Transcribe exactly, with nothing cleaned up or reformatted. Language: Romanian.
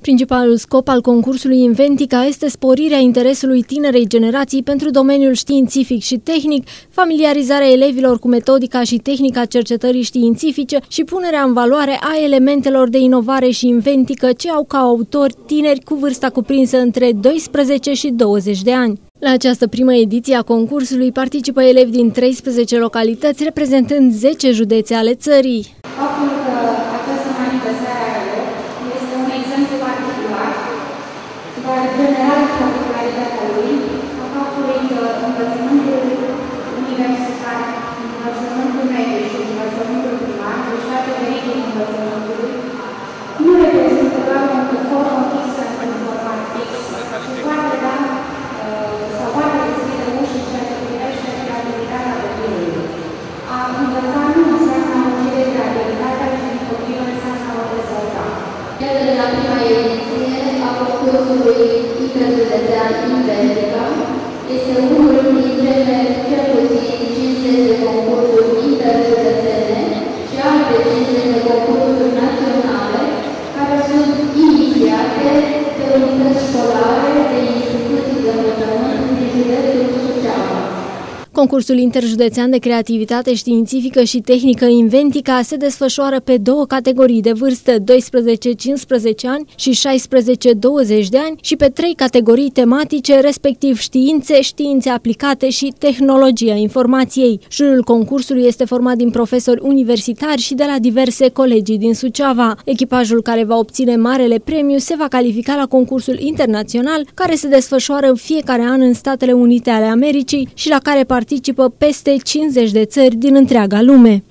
Principalul scop al concursului Inventica este sporirea interesului tinerei generații pentru domeniul științific și tehnic, familiarizarea elevilor cu metodica și tehnica cercetării științifice și punerea în valoare a elementelor de inovare și inventică ce au ca autori tineri cu vârsta cuprinsă între doisprezece și douăzeci de ani. La această primă ediție a concursului participă elevi din treisprezece localități, reprezentând zece județe ale țării. Faptul că această manifestare are loc este un exemplu particular, dar general particularitatea lui, a faptului că învățământul universitar, învățământul mediu și învățământul primar, deci toate verigile învățământului, nu reprezintă doar un formă fixă într-un format fix, ci poate da sau poate deschide uși în ceea ce privește creativitatea copilului. A învăța nu înseamnă a ucide creativitatea și în copilul înseamnă a o dezvolta. Iată, de la prima ediție a concursului interjudețean Inventica, este unul dintre cel puțin cincizeci de concursuri interjudețene și alte cincizeci de concursuri naționale care sunt inițiate de unități școlare, de instituții de învățământ din județul Suceava. Concursul interjudețean de creativitate științifică și tehnică Inventica se desfășoară pe două categorii de vârstă, doisprezece cincisprezece ani și șaisprezece douăzeci de ani, și pe trei categorii tematice, respectiv științe, științe aplicate și tehnologia informației. Jurul concursului este format din profesori universitari și de la diverse colegii din Suceava. Echipajul care va obține marele premiu se va califica la concursul internațional, care se desfășoară în fiecare an în Statele Unite ale Americii și la care participă peste cincizeci de țări din întreaga lume.